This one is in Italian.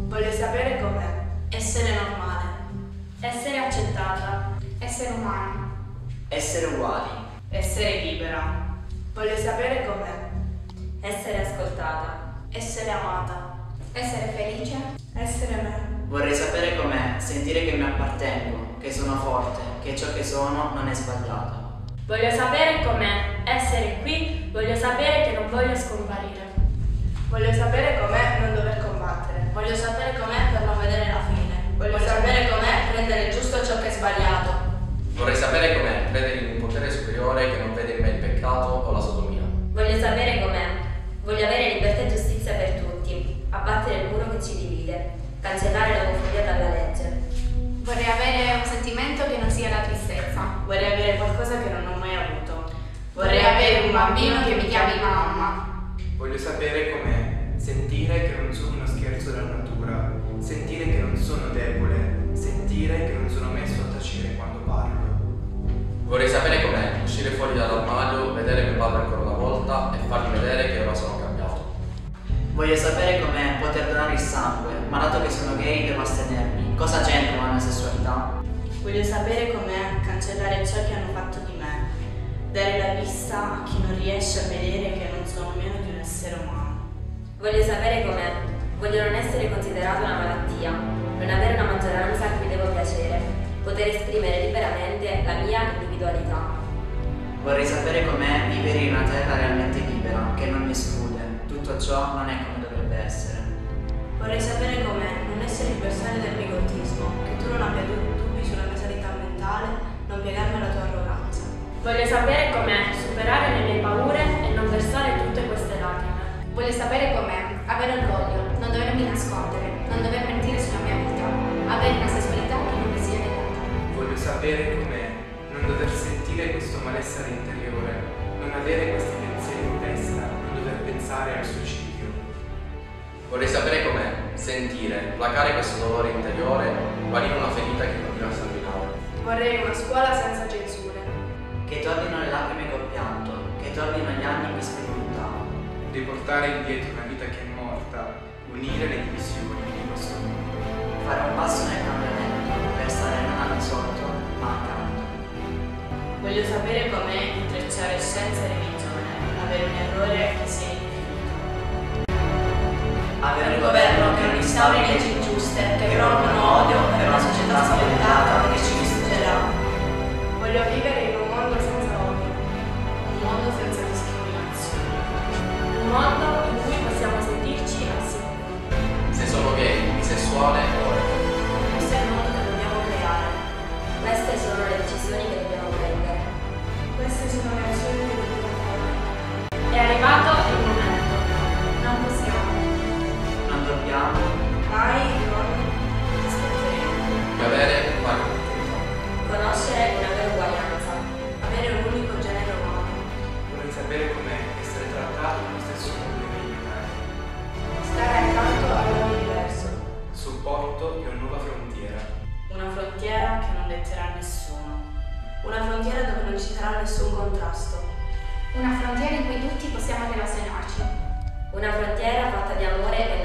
Voglio sapere com'è. Essere normale. Essere accettata. Essere umano. Essere uguali. Essere libera. Voglio sapere com'è. Essere ascoltata. Essere amata. Essere felice. Essere me. Vorrei sapere com'è sentire che mi appartengo, che sono forte, che ciò che sono non è sbagliato. Voglio sapere com'è essere qui, voglio sapere che non voglio scomparire. Voglio sapere com'è non dover combattere. Voglio sapere com'è per non vedere la fine. Voglio sapere com'è prendere giusto ciò che è sbagliato. Vorrei sapere com'è credere in un potere superiore che non vede in me il peccato o la sodomia. Voglio sapere com'è. Voglio avere libertà e giustizia per tutti, abbattere il muro che ci divide, cancellare l'omofobia dalla legge. Vorrei avere un sentimento che non sia la tristezza. Vorrei avere qualcosa che non ho mai avuto. Vorrei avere un bambino che mi chiami mamma. Voglio sapere com'è sentire che non sono uno scherzo della natura, sentire che non sono debole, sentire che non sono messo a tacere quando parlo. Vorrei sapere com'è uscire fuori dall'armadio, vedere mio padre ancora una volta e fargli vedere che ora sono cambiato. Voglio sapere com'è poter donare il sangue, ma dato che sono gay devo astenermi. Cosa c'entra la mia sessualità? Voglio sapere com'è cancellare ciò che hanno fatto di me. Dare la vista a chi non riesce a vedere che non sono meno di un essere umano. Voglio sapere com'è. Voglio non essere considerata una malattia, non avere una maggioranza a cui devo piacere, poter esprimere liberamente la mia individualità. Vorrei sapere com'è vivere in una terra realmente libera, che non mi esclude. Tutto ciò non è come dovrebbe essere. Vorrei sapere com'è non essere il bersaglio del bigottismo, che tu non abbia dubbi sulla mia sanità mentale, non piegarmi alla tua arroganza. Voglio sapere com'è superare le mie paure e non versare tutte queste lacrime. Voglio sapere com'è avere orgoglio, non dovermi nascondere, non dover mentire sulla mia vita, avere una sessualità che non mi sia negata. Voglio sapere com'è non dover sentire questo malessere interiore, non avere questi pensieri in testa, non dover pensare al suicidio. Vorrei sapere com'è sentire, placare questo dolore interiore, guarire una ferita che continua a sanguinare. Vorrei una scuola senza censure. Che tornino le lacrime col pianto, che tornino gli anni di spiritualità. Riportare indietro una vita che è morta, unire le divisioni di questo mondo. Fare un passo nel cambiamento, per stare non al di sotto, ma accanto. Voglio sapere com'è intrecciare scienza e religione, avere un errore che sia infinito. Avere un governo che non instauri leggi ingiuste, che promuovono odio per una società spaventata che ci distruggerà. Voglio vivere in un mondo senza odio, un mondo senza discriminazione. Un mondo in cui possiamo sentirci al sicuro. Se sono gay, bisessuale o etero. Questo è il mondo che dobbiamo creare. Queste sono le decisioni che dobbiamo prendere. Queste sono le azioni che dobbiamo fare. È arrivato il momento. Non possiamo. Non dobbiamo. Mai non aspetteremo. Di avere pari opportunità. Conoscere una vera uguaglianza. Avere un unico genere umano. Vorrei sapere com'è essere trattato nello stesso modo dei miei cari. Stare accanto all'uomo diverso. Supporto di una nuova frontiera. Una frontiera che non detterà nessuno. Una frontiera dove non ci sarà nessun contrasto. Una frontiera in cui tutti possiamo relazionarci. Una frontiera fatta di amore e